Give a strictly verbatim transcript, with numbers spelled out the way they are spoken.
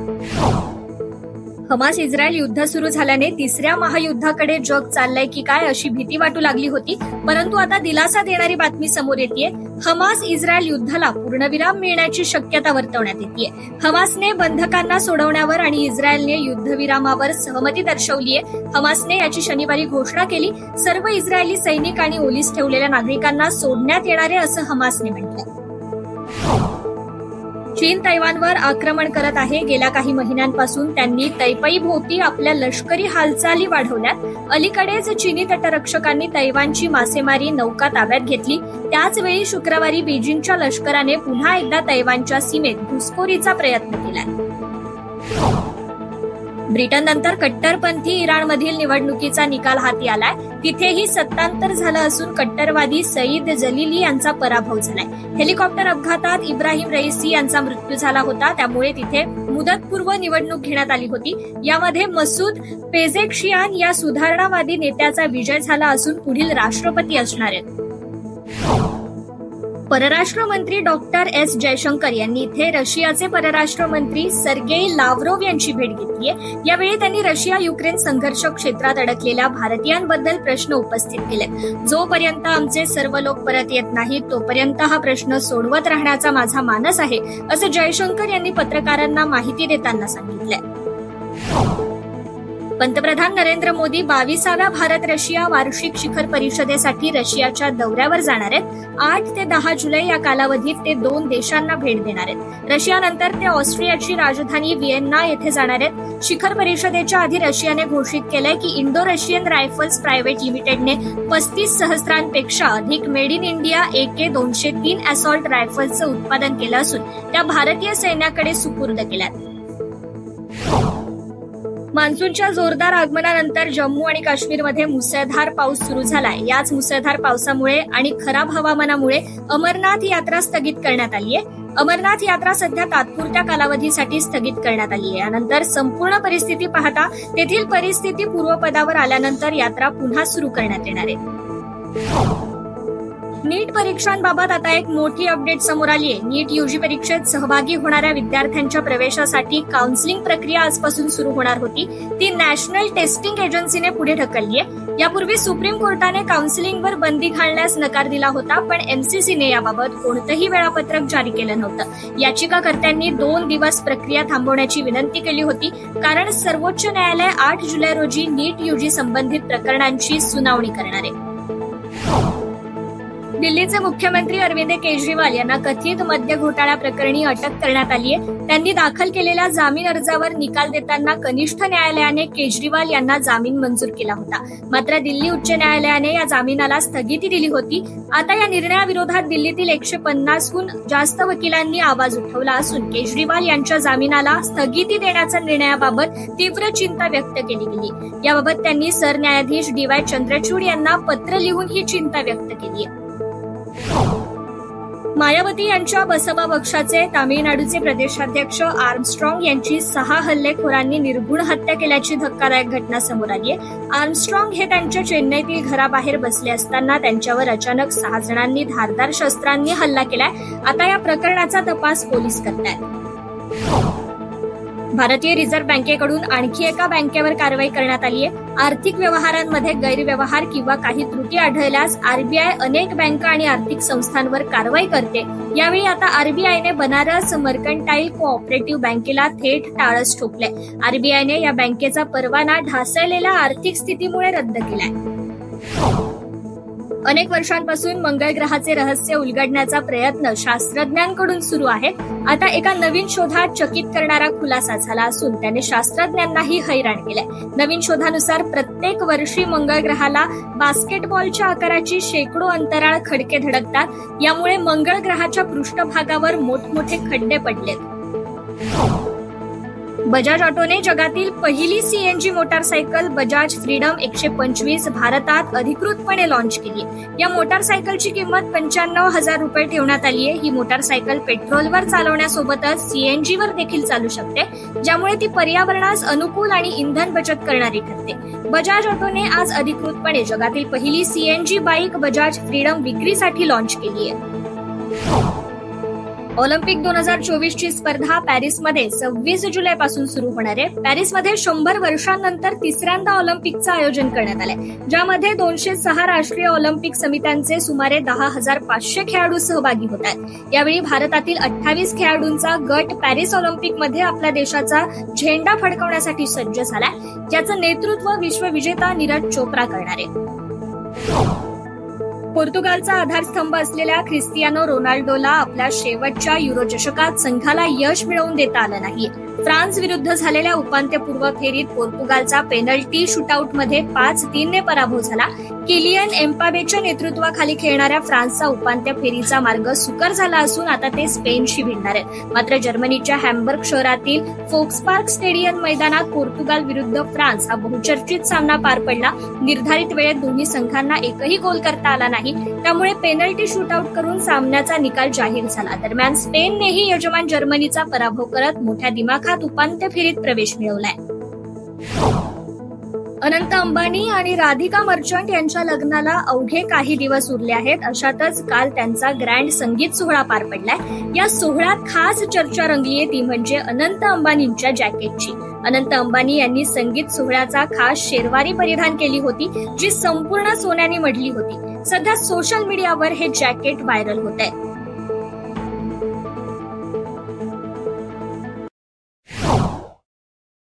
Hamas Israel युद्ध सुरू झाल्याने तिसऱ्या महायुद्धाकडे जग चाललंय की काय अशी भीती वाटू लागली होती, परंतु आता दिलासा देणारी बातमी समोर येतेय. हमास इस्रायल युद्धाला पूर्णविराम मिळण्याची शक्यता वर्तवण्यात येतेय. हमासने बंधकांना सोडवण्यावर आणि इस्रायलने युद्धविरामावर सहमती दर्शवलीय. हमासने याची शनिवारी घोषणा केली. सर्व इस्रायली सैनिक आणि ओलीस ठेवलेल्या नागरिकांना सोडण्यात येणार आहे असं हमासने म्हटलं. चीन तैवानवर आक्रमण करत आहे. गेल्या काही महिन्यांपासून त्यांनी तैपईभोवती आपल्या लष्करी हालचाली वाढवल्यात. अलीकडेच चीनी तटरक्षकांनी तैवानची मासेमारी नौका ताब्यात घेतली. त्याचवेळी शुक्रवारी बीजिंगच्या लष्कराने पुन्हा एकदा तैवानच्या सीमेत घुसखोरीचा प्रयत्न केलाय. ब्रिटननंतर कट्टरपंथी इराणमधील निवडणुकीचा निकाल हाती आलाय. तिथेही सत्तांतर झालं असून कट्टरवादी सईद जलिली यांचा पराभव झालाय. हेलिकॉप्टर अपघातात इब्राहिम रईसी यांचा मृत्यू झाला होता. त्यामुळे तिथे मुदतपूर्व निवडणूक घेण्यात आली होती. यामध्ये मसूद पेझेक्शियान या सुधारणावादी नेत्याचा विजय झाला असून पुढील राष्ट्रपती असणार आहेत. परराष्ट्र मंत्री डॉक्टर एस जयशंकर यांनी इथे रशियाचे परराष्ट्र मंत्री सर्गेई लाव्हरोव्ह यांची भेट घेतलीय. यावेळी त्यांनी रशिया युक्रेन संघर्ष क्षेत्रात अडकलेल्या भारतीयांबद्दल प्रश्न उपस्थित केले. जोपर्यंत आमचे सर्व लोक परत येत नाहीत तोपर्यंत हा प्रश्न सोडवत राहण्याचा माझा मानस आहे असं जयशंकर यांनी पत्रकारांना माहिती देताना सांगितलंय. पंतप्रधान नरेंद्र मोदी बावीसाव्या भारत रशिया वार्षिक शिखर परिषदेसाठी रशियाच्या दौऱ्यावर जाणार आहेत. आठ ते दहा जुलै या कालावधीत ते दोन देशांना भेट देणार आहेत. रशियानंतर ते ऑस्ट्रियाची राजधानी व्हिएन्ना येथे जाणार आहेत. शिखर परिषदेच्या आधी रशियाने घोषित केलंय की इंडो रशियन रायफल्स प्रायव्हेट लिमिटेडने पस्तीस सहस्रांपेक्षा अधिक made in India A K दोनशे तीन असॉल्ट रायफल्सचं उत्पादन केलं असून त्या भारतीय सैन्याकडे सुपूर्द केल्यात. मान्सूनच्या जोरदार आगमनानंतर जम्मू आणि काश्मीरमध्ये मुसळधार पाऊस सुरू झालाय. याच मुसळधार पावसामुळे आणि खराब हवामानामुळे अमरनाथ यात्रा स्थगित करण्यात आली आहे. अमरनाथ यात्रा सध्या तात्पुरत्या कालावधीसाठी स्थगित करण्यात आली आहे. यानंतर संपूर्ण परिस्थिती पाहता तेथील परिस्थिती पूर्वपदावर आल्यानंतर यात्रा पुन्हा सुरू करण्यात येणार आहे. नीट परीक्षांबाबत आता एक मोठी अपडेट समोर आली आहे. नीट यूजी परीक्षेत सहभागी होणाऱ्या विद्यार्थ्यांच्या प्रवेशासाठी काउन्सिलिंग प्रक्रिया आजपासून सुरू होणार होती. ती नॅशनल टेस्टिंग एजन्सीने पुढे ढकलली आहे. यापूर्वी सुप्रीम कोर्टाने काउन्सिलिंगवर बंदी घालण्यास नकार दिला होता, पण एमसीसीने याबाबत कोणतंही वेळापत्रक जारी केलं नव्हतं. याचिकाकर्त्यांनी दोन दिवस प्रक्रिया थांबवण्याची विनंती केली होती, कारण सर्वोच्च न्यायालय आठ जुलै रोजी नीट यूजी संबंधित प्रकरणांची सुनावणी करणार आहे. दिल्लीचे मुख्यमंत्री अरविंद केजरीवाल यांना कथित मद्य घोटाळा प्रकरणी अटक करण्यात आली आहे. त्यांनी दाखल केलेल्या जामीन अर्जावर निकाल देताना कनिष्ठ न्यायालयाने केजरीवाल यांना जामीन मंजूर केला होता. मात्र दिल्ली उच्च न्यायालयाने या जामिनाला स्थगिती दिली होती. आता या निर्णयाविरोधात दिल्लीतील एकशे पन्नासहून जास्त वकिलांनी आवाज उठवला असून केजरीवाल यांच्या जामिनाला स्थगिती देण्याच्या निर्णयाबाबत तीव्र चिंता व्यक्त केली गेली. याबाबत त्यांनी सरन्यायाधीश डी वाय चंद्रचूड यांना पत्र लिहून ही चिंता व्यक्त केली आहे. मायावती यांच्या बसपा पक्षाचे तामिळनाडूचे प्रदेशाध्यक्ष आर्मस्ट्रॉंग यांची सहा हल्लेखोरांनी निर्घुण हत्या केल्याची धक्कादायक घटना समोर आली आहे. आर्मस्ट्रॉंग हे त्यांच्या चेन्नईतील घराबाहेर बसले असताना त्यांच्यावर अचानक सहा जणांनी धारदार शस्त्रांनी हल्ला केलाय. आता या प्रकरणाचा तपास पोलीस करतायत. भारतीय रिझर्व्ह बँकेकडून आणखी एका बँकेवर कारवाई करण्यात आली आहे. आर्थिक व्यवहारांमध्ये गैरव्यवहार किंवा काही त्रुटी आढळल्यास आरबीआय अनेक बँका आणि आर्थिक संस्थांवर कारवाई करते. यावेळी आता आरबीआयने बनारस मर्कंटाईल कोऑपरेटिव्ह बँकेला थेट टाळस ठोकलंय. आरबीआयने या बँकेचा परवाना ढासळलेल्या आर्थिक स्थितीमुळे रद्द केलाय. अनेक वर्षांपासून मंगळ ग्रहाचे रहस्य उलगडण्याचा प्रयत्न शास्त्रज्ञांकडून सुरू आहे. आता एका नवीन शोधात चकित करणारा खुलासा झाला असून त्याने शास्त्रज्ञांनाही हैराण केलंय. नवीन शोधानुसार प्रत्येक वर्षी मंगळ ग्रहाला बास्केटबॉलच्या आकाराची शेकडो अंतराळ खडके धडकतात. यामुळे मंगळ ग्रहाच्या पृष्ठभागावर मोठमोठे खड्डे पडलेत. बजाज ऑटोने जगातील पहिली सीएनजी मोटारसायकल बजाज फ्रीडम एकशे पंचवीस भारतात अधिकृतपणे लॉन्च केली. या मोटारसायकलची किंमत पंच्याण्णव हजार रुपये ठेवण्यात आली आहे. ही मोटारसायकल पेट्रोलवर चालवण्यासोबतच सीएनजीवर देखील चालू शकते, ज्यामुळे ती पर्यावरणास अनुकूल आणि इंधन बचत करणारी ठरते. बजाज ऑटोने आज अधिकृतपणे जगातील पहिली सीएनजी बाईक बजाज फ्रीडम विक्रीसाठी लॉन्च केली आहे. ऑलिम्पिक दोन हजार चोवीस ची स्पर्धा पॅरिसमध्ये सव्वीस जुलै पासून सुरू होणार आहे. पॅरिसमध्ये शंभर वर्षांनंतर तिसऱ्यांदा ऑलिम्पिकचं आयोजन करण्यात आलंय, ज्यामध्ये दोनशे सहा राष्ट्रीय ऑलिम्पिक समित्यांचे सुमारे दहा हजार पाचशे खेळाडू सहभागी होत आहेत. यावेळी भारतातील अठ्ठावीस खेळाडूंचा गट पॅरिस ऑलिम्पिकमध्ये आपल्या देशाचा झेंडा फडकवण्यासाठी सज्ज झालाय, ज्याचं नेतृत्व विश्वविजेता नीरज चोप्रा करणार आहे. पोर्तुगालचा आधारस्तंभ असलेल्या क्रिस्टियानो रोनाल्डोला आपल्या शेवटच्या युरो चषकात संघाला यश मिळवून देता आलं नाही. फ्रान्स विरुद्ध झालेल्या उपांत्यपूर्व फेरीत पोर्तुगालचा पेनल्टी शूटआउटमध्ये पाच तीन ने पराभव झाला. किलियन एम्बापेच्या नेतृत्वाखाली खेळणाऱ्या फ्रान्सचा उपांत्य फेरीचा मार्ग सुकर झाला असून आता ते स्पेनशी भिडणार आहेत. मात्र जर्मनीच्या हॅम्बर्ग शहरातील फोक्सपार्क स्टेडियम मैदानात पोर्तुगाल विरुद्ध फ्रान्स हा बहुचर्चित सामना पार पडला. निर्धारित वेळेत दोन्ही संघांना एकही गोल करता आला नाही, त्यामुळे पेनल्टी शूटआउट करून सामन्याचा निकाल जाहीर झाला. दरम्यान स्पेननेही यजमान जर्मनीचा पराभव करत मोठ्या दिमाखात उपांत्य फेरीत प्रवेश मिळवलाय. अनंत अंबानी आणि राधिका मर्चंट यांच्या लग्नाला अवघे काही दिवस उरले आहेत. अशातच काल त्यांचा ग्रँड संगीत सोहळा पार पडलाय. या सोहळ्यात खास चर्चा रंगलीये ती म्हणजे अनंत अंबानींच्या जॅकेटची. अनंत अंबानी यांनी संगीत सोहळ्याचा खास शेरवारी परिधान केली होती, जी संपूर्ण सोन्याने मढली होती. सध्या सोशल मीडियावर हे जॅकेट व्हायरल होत आहे.